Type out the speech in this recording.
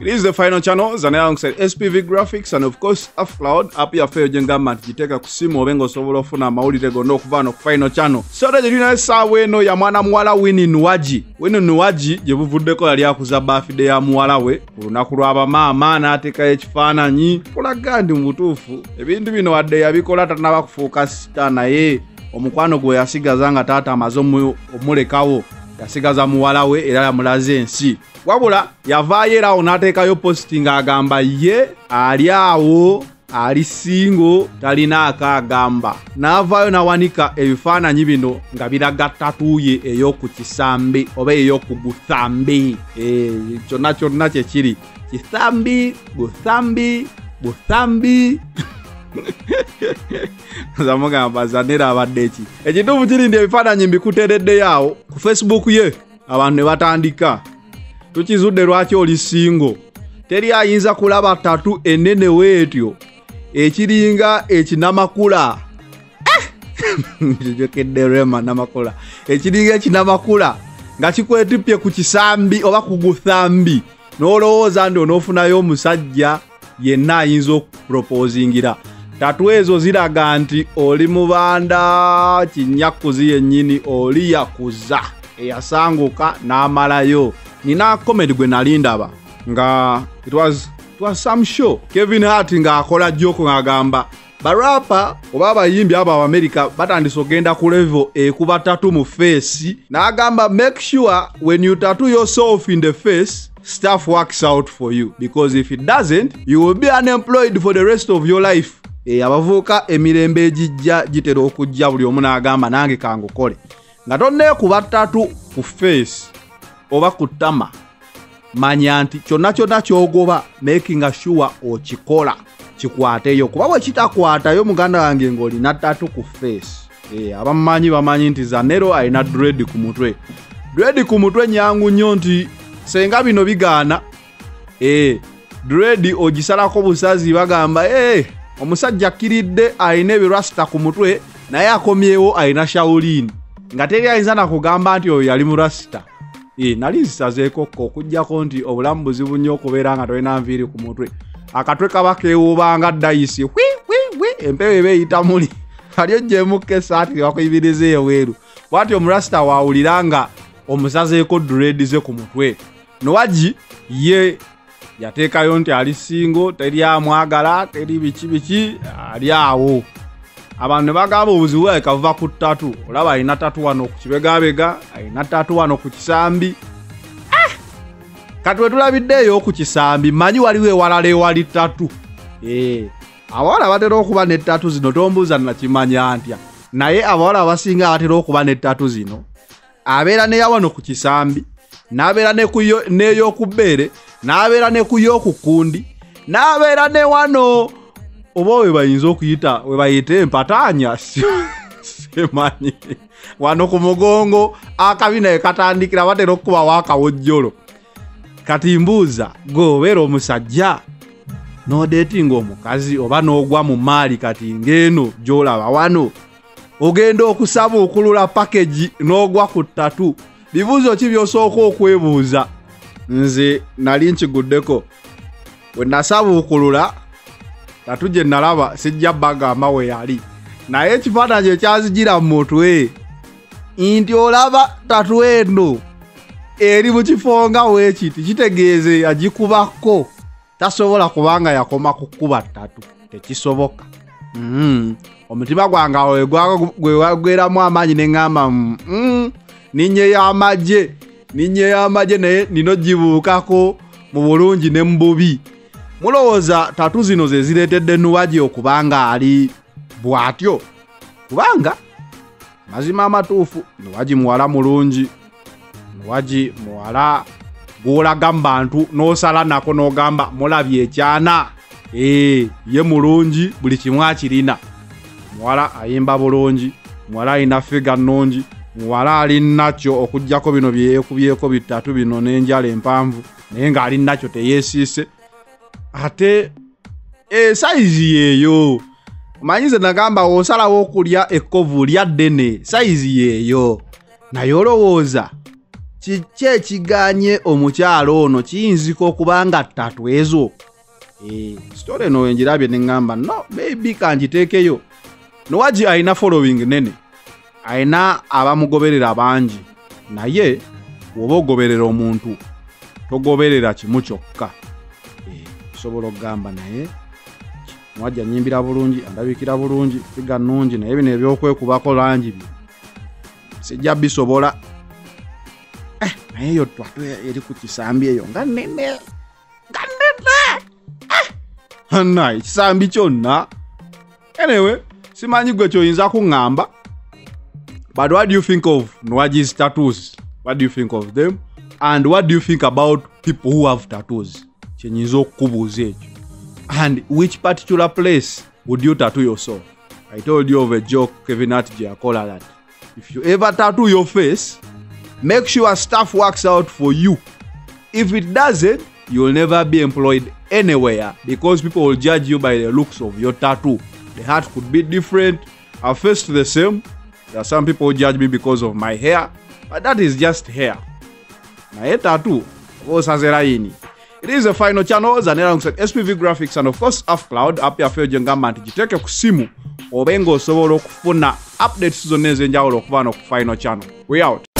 It is the final channel, Zanera alongside SPV Graphics and of course Afcloud. App ya fayo jengama jiteka kusimu obengo sobolo funa maulire gondo kuvano ku final channel. So da jirina sawe eno ya mwana muwala Winnie Nuwaji. Winnie Nuwaji jebuvuddeko yali akuza birthday ya muwala we. Olunaku lwaba maama n'ateeka ekifaananyi. Kulaga ndi mubutuufu. Ebintu bino wadde yabikola tanaba kufuuka sita naye omukwano gwe yasigaza nga taata amaze omulekawo. Yasigaza muwala we era yamulaze ensi. Wabula yavaayo era n'ateekayo posting agamba ye ali awo ali single talina akagamba. N'avaayo n'awanika ebifaananyi bino nga biraga tatuye ey'oku kisambi oba ey'oku guthambi. Kyonna kyekiri kisambi guthambi zamugamba Zanera abadde ki. Ekituufu kiri ndi ebifaananyi mbikuteeredde yawo ku Facebook ye abantu ne batandika. Tukizudde lwaki oli single. Teri ayinza kulaba tatu enene weetyo ekiringa ekinamakula. Jokedde Rema namakula. Ekiringa ekinamakula nga kikwetipye ku kisambi oba ku guthambi. N'olowooza ndi onoofunayo omusajja yenna ayinza okuproposingira. Tatu ezo ziraga nti oli mubanda kinyakuzi yennyini oli yakuza eyasanguka n'amalayo. Nina comedy gwe nalindaba nga it was some show. Kevin Hart nga akola joke ngagamba barapa oba abayimbi aba wa America batandise ogenda ku level ekuba tatu mu face. N'agamba make sure when you tattoo yourself in the face stuff works out for you, because if it doesn't you will be unemployed for the rest of your life. Abavuka emirembe ejijja gitera okujja buli omu n'agamba nange kangukole nga tonneekuba tatu ku face oba ku ttama. Manya nti kyonna kyogoba making sure okikola kikwateyo, kuba bwe kitakwatayo muganda wange ng'olina tatu ku face. Abamanyi bamanyi nti Zanero alina dread ku mutwe. Dread ku mutwe nyangu nnyo nti senga bino bigaana dread ogisalako busazi bagamba omusajja akiridde alina ebirasta ku mutwe naye akomyewo alina Shaolin nga teri ayinza nakugamba nti oyo yali mu rasta. Nali nzisazeeko okujjako nti obulamu buzibu nnyo okubeera nga tolina nviiri ku mutwe. Akatwe kaba keewuuba nga dayisi empewo eba eyita muli ali oggyemukka esaati wakuyimiriza eweeru. Bw'atyo omurasta waawulira nga omusazeeko dread ze ku mutwe. Nuwaji ye yateekayo nti ali single, teri amwagala, teri biki ali awo. Abantu ne bagamba obuzibu bwe kavuva ku tatu. Olaba alina tatu wano ku kibegabega, alina tatu wano ku kisambi. Kati we tulabiddeyo ku kisambi manyi waliwo ewalala ewali tatu. Abawala batera okuba ne tatu zino tombuuza nakimanya ntya. Naye abawala abasinga batera okuba ne tatu zino abeera ne yawano ku kisambi, n'abeera n'ey'oku bbeere, n'abeera ne ku y'okukundi, n'abeera ne wano oba we bayinza okuyita we bayite empataanya semanyi wano ku mugongo akabina ekatandikira batera okuba wakawojjolo. Kati mbuuza gobeera omusajja n'odeetinga omukazi oba n'ogwa mu maali kati ng'eno gy'olaba wano ogenda okusaba okulula package n'ogwa ku tatu. Bibuuzo ki by'osooka okwebuuza? Nze nali nkiguddeko we nasaba okulula tatu gye nalaba sijja bagamba we yali, naye ekifaananyi ekyazigira mu mutwe nti olaba tatu eno eri mu kifo nga weekiti kitegeeze yagikubako tasobola kubanga yakoma kukuba tatu. Tekisoboka. Omutima gwange gwe wagweramu amaanyi ne ŋŋamba ninye y'amagye naye nino gibuukako mu bulungi ne mu bubi. Mulowooza tatu zino ze zireetedde Nuwaji okubanga ali bw'atyo? Kubanga mazima amatuufu Nuwaji muwala mulungi, Nuwaji muwala gw'olaga mu bantu n'osala nako n'ogamba mulabye ekyana. Ye mulungi buli kimu akirina. Muwala ayimba bulungi, muwala alina figa nnungi, muwala alinakyo okuggyako bino byeyeekubyeko bitatu bino n'enjala empanvu naye ng'alinakyo teyeesiise. Ate saizi yeeyo manyize nagamba osalawo okulya ekkovu lya ddene saizi yeeyo naye olowooza kiki ekiganye omukyalo ono kiyinzika okubanga ttatu ezo. Story eno njirabye ne ngamba no maybe kanjiteekeyo. Nowaji alina following nene, alina abamugoberera bangi, naye woba ogoberera omuntu togoberera kimu kyokka. Osobola okugamba naye Nowaji anyimbira bulungi, andabikira bulungi, figa nnungi, naye bino ebyokwekubako langi bye sijja bisobola. Naye yo twatu eri ku kisambi eyo nga nnene hanna ekisambi kyonna. Anyway, simanyi gwe kyoyinza kuŋŋamba, but what do you think of Nowaji's tattoos? What do you think of them? And what do you think about people who have tattoos? Kyenyinza okukubuuza ekyo. And which particular place would you tattoo yourself? I told you of a joke Kevin Hart Giacola that if you ever tattoo your face, make sure stuff works out for you. If it doesn't, you will never be employed anywhere because people will judge you by the looks of your tattoo. The heart could be different, our face the same. There are some people who judge me because of my hair, but that is just hair. My tattoo was as a raini. It is a final channel, Zanera SPV Graphics, and of course Afcloud. Up your fair jengamba ntijiteke kusimu obengo osobola okufuna updates zonna ezenjawulo okuva no ku final channel. We out.